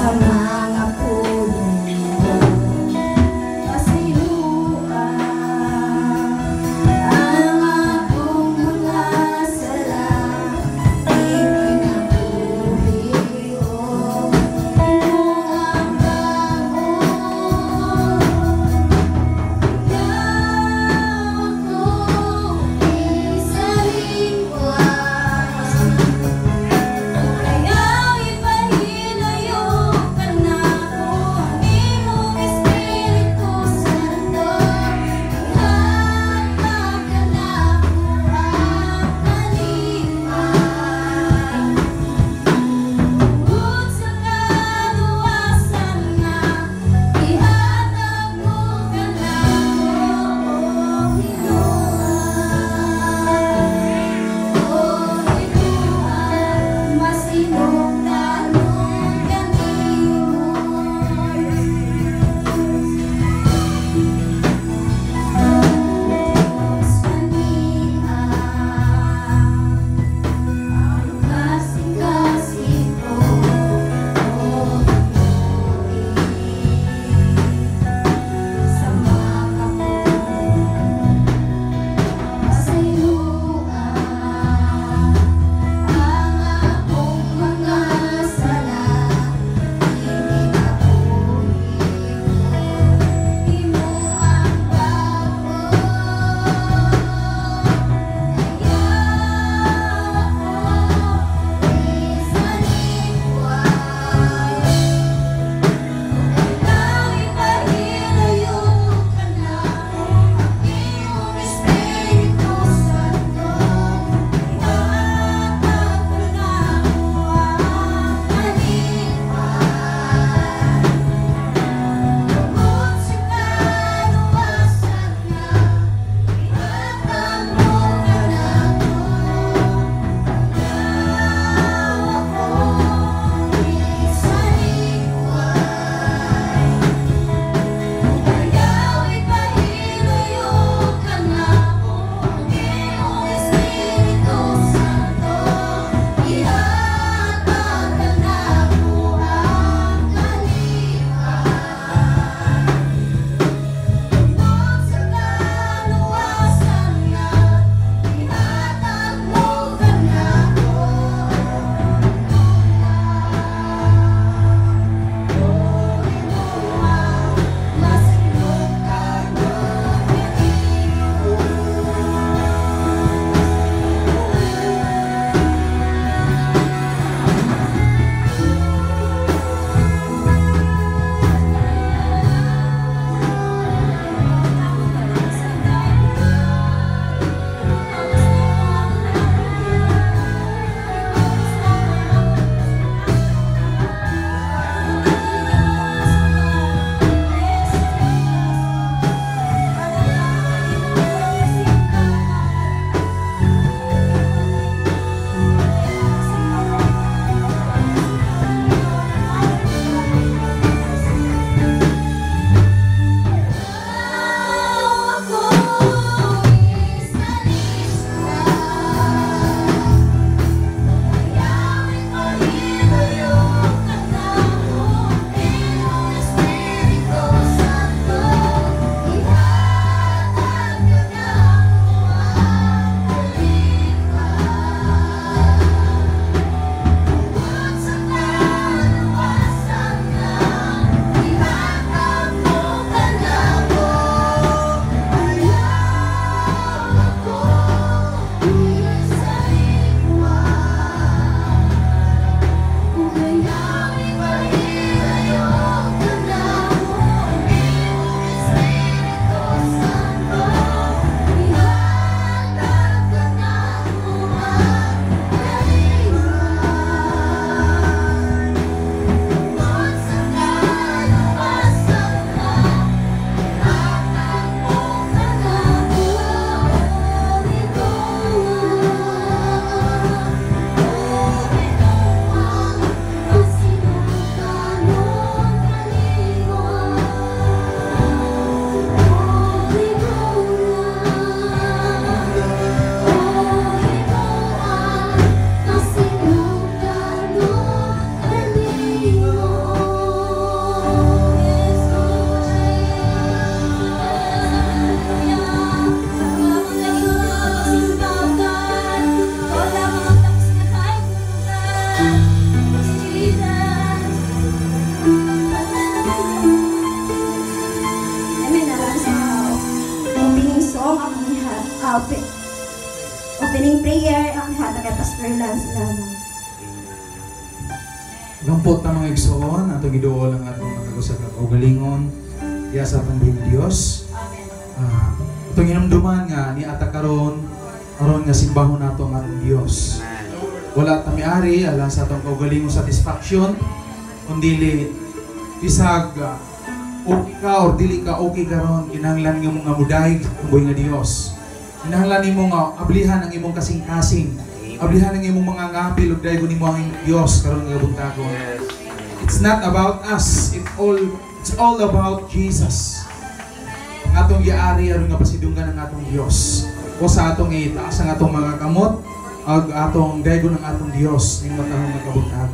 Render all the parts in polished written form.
mga puno kasiluan. Ang akong mga sala ipinabuhi ko. Imong ang opening prayer ang hatag kay Pastor Lance lamang. Gampot na mga igsoon, atong giduol ang atong matagos at kaugalingon, diya sa atong Diyos. Itong hinumduman nga ni ata karon aron nga simbahon nato ang atong Dios. Wala ta miari alang sa atong kaugalingon satisfaction kundi bisag okay ka or dili ka okay karon kinahanglan nga mga mudayeg ang buhay nga Dios. Kinahanglan nimo nga ablihan ang imong kasing-kasing. Ablihan ang imong mga ngapil ug daygon nimo ang Dios karon nga buntagon. It's not about us, it's all about Jesus. Ang atong giari aron nga pasidunggan ang atong Dios. O sa atong itaas ang atong mga kamot ag atong daygon ang atong Dios ning matahong nagkabutang.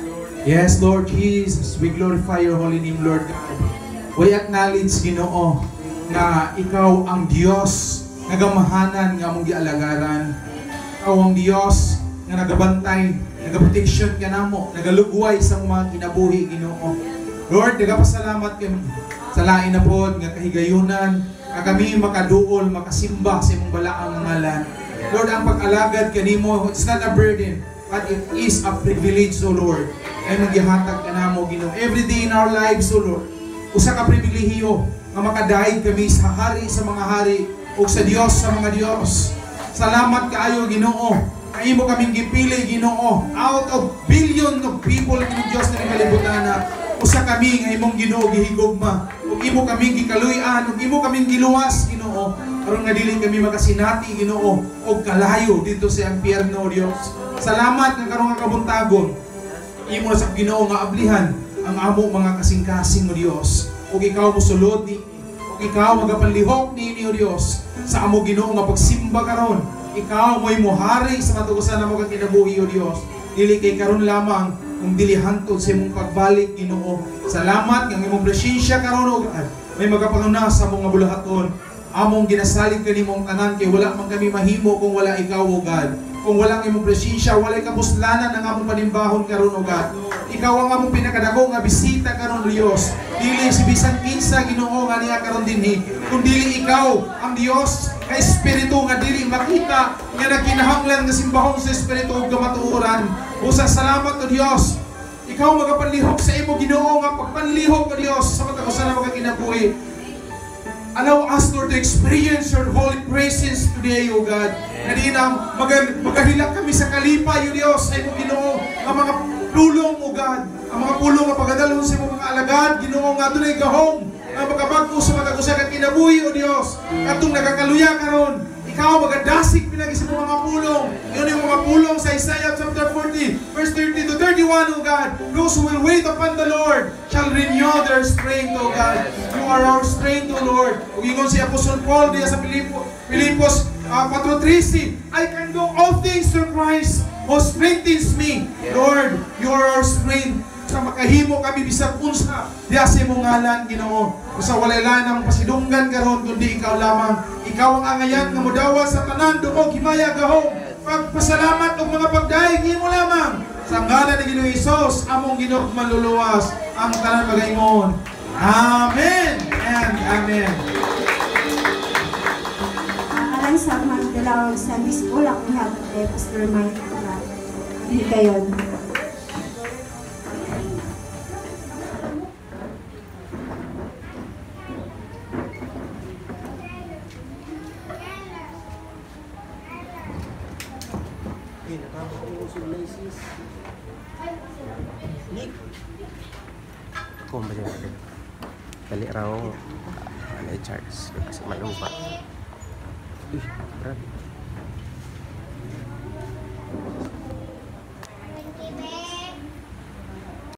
Yes, Lord Jesus, we glorify your holy name, Lord God. We acknowledge, Ginoo, na ikaw ang Dios nga gamahanan nga among gialagaran. Ikaw ang Dios nga nagabantay, nagaproteksyon ka namo, nagalugway sa mga kinabuhi, Ginoo. Lord, nagapasalamat kami sa lain na pod nga kahigayunan nga kami makaduol, makasimba sa imong balaang ngalan. Lord, ang pag-alagad kanimo, it's not a burden, but it is a privilege, O Lord. Ay maghihatag ka namo, Ginoo. Every day in our lives, O Lord, usa ka pribilehiyo nga makadayeg kami sa hari sa mga hari ug sa Dios sa mga Dios. Salamat kaayo, Ginoo. Imo kaming gipili, Ginoo, out of billion of people ng Dios na kalibutan na usa kami nga imong Ginoo gihigugma ug imo kaming gikaluy-an ug imo kaming giluwas, Ginoo, aron nga dili kami makasinati, Ginoo, og kalayo dito sa impyerno, Dios. Salamat nga karon nga kabuntagon imo sa Ginoo nga ablihan ang amo mga kasing-kasing mo, Dios. Ug ikaw mosulod ni ug ikaw magapanlihok ni Dios sa amo Ginoo nga pagsimba karon. Ikaw mo'y mohari sa matugusan na mo kang kinabuhi, O Dios. Dili kay karon lamang kung dili hantod sa imong pagbalik, Ginoo. Salamat nga imong presensya karon, O God. May magapanguna sa mga bulahaton. Among ginasalig kanimong tanan kay wala man kami mahimo kung wala ikaw, O God. Kung walang imong presensya, walay kapuslanan ang among panimbahon karon, O God. Ikaw ang among pinakadako nga bisita karon, Dios. Dili si bisan kinsa, Ginoo, nga niya karon dinhi. Kung dili ikaw ang Dios nga espiritu nga dili makita nga nagkinahanglan nga simbahon sa espiritu ug kamatuoran. Usa salamat, O Dios. Ikaw magapanlihok sa imo, Ginoo, nga pagpanlihok, O Dios, sa matagusan na mga kinabuhi. Allow us, Lord, to experience your holy presence today, O God. Nadina, magahilak kami sa kalipay, O Diyos, sa imo, Ginoo, ang mga pulong, O God. Ang mga pulong nga pagdalon sa imo mga alagad, Ginoo, nga dunay gahom, ang magabagko sa matagusan at kinabuhi, O Diyos. Katong nagakaluya karon, ikaw magadasig pinagi sa mga pulong. Yun yung mga pulong sa Isaiah chapter 40, verse 30 to 31, O God. Those who will wait upon the Lord shall renew their strength, O God. You are our strength, O Lord. Ug ingon si Apostol Paul diya sa Filipos 4:13, I can do all things through Christ who strengthens me. Lord, you are our strength. Sa makahimo kami bisag unsa diya sa imong ngalan, Ginoo. Sa walay lang pasidunggan karon kundi ikaw lamang. Ikaw ang angayan nga modawa sa tanan dumog himaya gahom. Pagpasalamat og mga pagdaig imo lamang. Sa ngalan ni Ginoong Hesus, among Ginoo manluluwas ang tanan magaingon. Amen and amen. Alang sa mga dalawang Sunday school, akong hatag kay Pastor Mike na higayon. Kung ba dyan? Dali raw. Ano i-charge? Kasi malupa. Berat.